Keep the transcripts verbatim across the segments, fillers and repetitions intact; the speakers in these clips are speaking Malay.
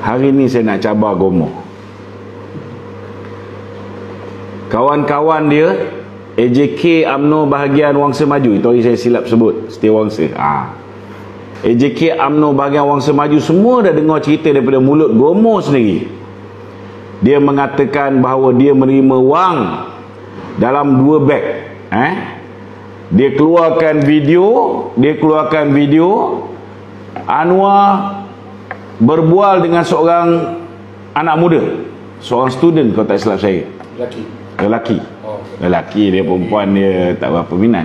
Hari ni saya nak cabar Gomo. Kawan-kawan dia A J K U M N O bahagian Wangsa Maju, itu hari saya silap sebut Setiawangsa. ha. A J K U M N O bahagian Wangsa Maju semua dah dengar cerita daripada mulut Gomo sendiri. Dia mengatakan bahawa dia menerima wang dalam dua beg. eh? Dia keluarkan video Dia keluarkan video Anwar berbual dengan seorang anak muda, seorang student kalau tak silap saya. Lelaki. Lelaki. Oh, okay. Lelaki, dia perempuan dia tak berapa minat.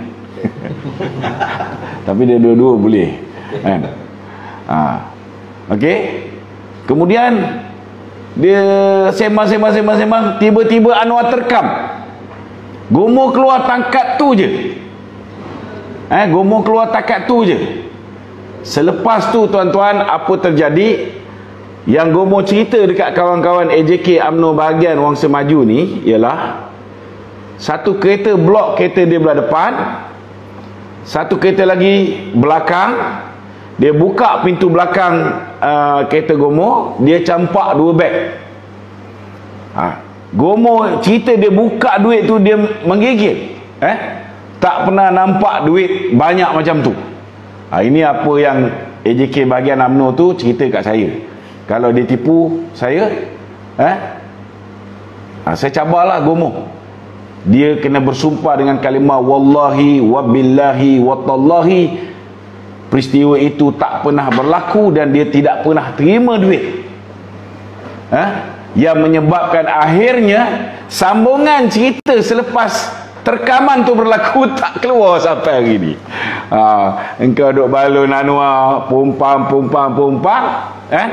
Tapi dia dua-dua boleh. Kan? Ha. Okey. Kemudian dia sembang-sembang-sembang-sembang, tiba-tiba Anwar terkam. Gomo keluar tangkat tu je. Eh, Gomo keluar tangkat tu je. Selepas tu tuan-tuan, apa terjadi? Yang Gomo cerita dekat kawan-kawan A J K U M N O bahagian Wangsa Maju ni ialah satu kereta blok kereta dia belah depan, satu kereta lagi belakang. Dia buka pintu belakang uh, kereta Gomo, dia campak dua beg. ha. Gomo cerita dia buka duit tu dia menggigil. eh tak pernah nampak duit banyak macam tu. ha, Ini apa yang A J K bahagian U M N O tu cerita kat saya. Kalau dia tipu saya, eh ha, saya cabarlah Gomo. Dia kena bersumpah dengan kalimah wallahi wabillahi watallahi, peristiwa itu tak pernah berlaku dan dia tidak pernah terima duit. eh? Yang menyebabkan akhirnya sambungan cerita selepas terkaman tu berlaku tak keluar sampai hari ni. ha, Engkau duk balon Anwar, pumpang pumpang pumpang, eh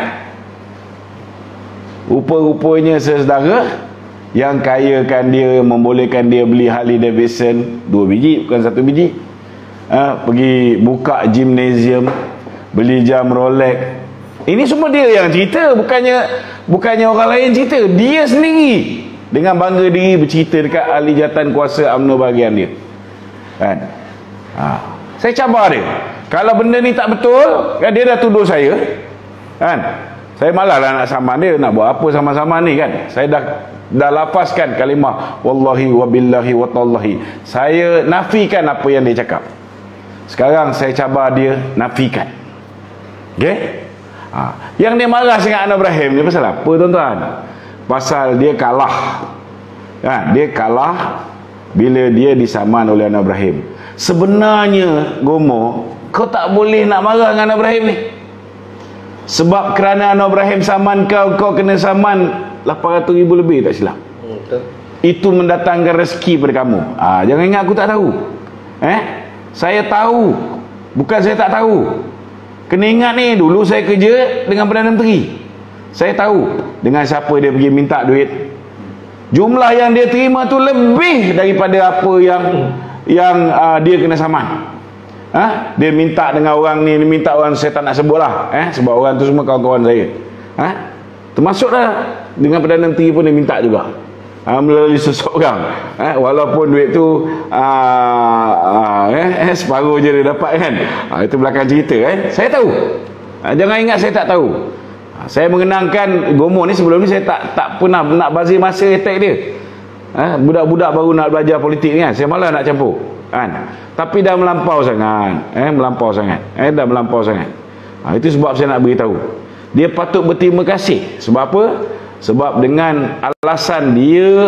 rupa-rupanya saudara yang kayakan dia, membolehkan dia beli Harley Davidson dua biji, bukan satu biji. ha, Pergi buka gymnasium, beli jam Rolex. Ini semua dia yang cerita, bukannya bukannya orang lain cerita. Dia sendiri dengan bangga diri bercerita dekat ahli jawatan kuasa U M N O bahagian dia. Kan? Ha. Saya cabar dia. Kalau benda ni tak betul, kan, dia dah tuduh saya. Kan? Saya malah lah nak saman dia, nak buat apa sama-sama ni kan. Saya dah dah lapaskan kalimah wallahi wabillahi watallahi. Saya nafikan apa yang dia cakap. Sekarang saya cabar dia nafikan. Okey? Ha. Yang dia marah sangat Anwar Ibrahim ni pasal apa tuan-tuan? Pasal dia kalah. Ha, dia kalah bila dia disaman oleh Anwar Ibrahim. Sebenarnya Gomo, kau tak boleh nak marah dengan Anwar Ibrahim ni. Sebab kerana Anwar Ibrahim saman kau, kau kena saman lapan ratus ribu lebih, tak silap. Hmm, betul. Itu mendatangkan rezeki pada kamu. Ha, jangan ingat aku tak tahu. Eh? Saya tahu. Bukan saya tak tahu. Kena ingat ni, dulu saya kerja dengan Perdana Menteri. Saya tahu dengan siapa dia pergi minta duit. Jumlah yang dia terima tu lebih daripada apa yang yang uh, dia kena saman. Ha? Dia minta dengan orang ni, dia minta orang, saya tak nak sebut lah, eh? Sebab orang tu semua kawan-kawan saya. Ha? Termasuklah dengan Perdana Menteri pun dia minta juga. Ha, melalui seseorang. Ha? Walaupun duit tu uh, uh, eh, eh, separuh je dia dapat kan. Ha, itu belakang cerita. Eh? Saya tahu. Ha, jangan ingat saya tak tahu. Ha, saya mengenangkan Gomo ni sebelum ni saya tak tak pernah nak bazir masa attack dia. Ha? Budak-budak baru nak belajar politik ni kan. Saya malah nak campur. Kan? Tapi dah melampau sangat. Eh, melampau sangat. Eh, dah melampau sangat. Ha, itu sebab saya nak beritahu. Dia patut berterima kasih. Sebab apa? Sebab dengan alasan dia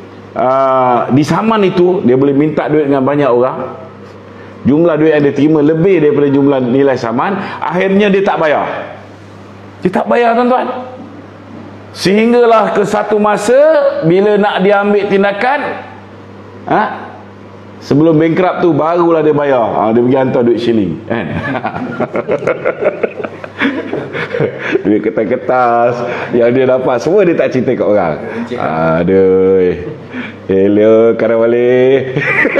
uh, disaman itu, dia boleh minta duit dengan banyak orang. Jumlah duit yang dia terima lebih daripada jumlah nilai saman. Akhirnya dia tak bayar. Dia tak bayar tuan-tuan. Sehinggalah ke satu masa bila nak dia ambil tindakan, ha? Sebelum bankrupt tu barulah dia bayar. Ha, dia pergi hantar duit shilling kan. Duit kertas-kertas yang dia dapat semua dia tak cerita kat orang. Aduh. Hello Karawale.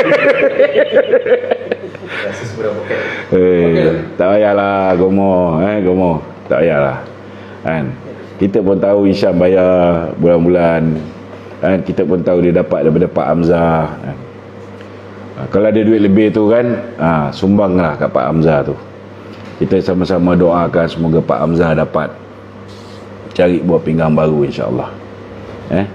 Eh, tak payahlah Gomo, eh Gomo. Tak payahlah. Kan? Kita pun tahu Hisham bayar bulan-bulan. Kan? Kita pun tahu dia dapat daripada Pak Hamzah. Kan? Kalau ada duit lebih tu kan, ha, sumbanglah kat Pak Hamzah tu. Kita sama-sama doakan semoga Pak Hamzah dapat cari buah pinggang baru insya-Allah. Eh?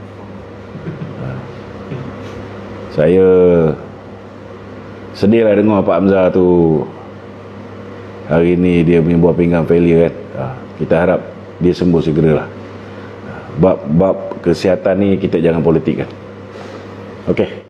Saya sedih lah dengar Pak Hamzah tu hari ni dia punya buah pinggang failure kan. Ha, kita harap dia sembuh segera lah. Bab-bab kesihatan ni kita jangan politik kan. Okey.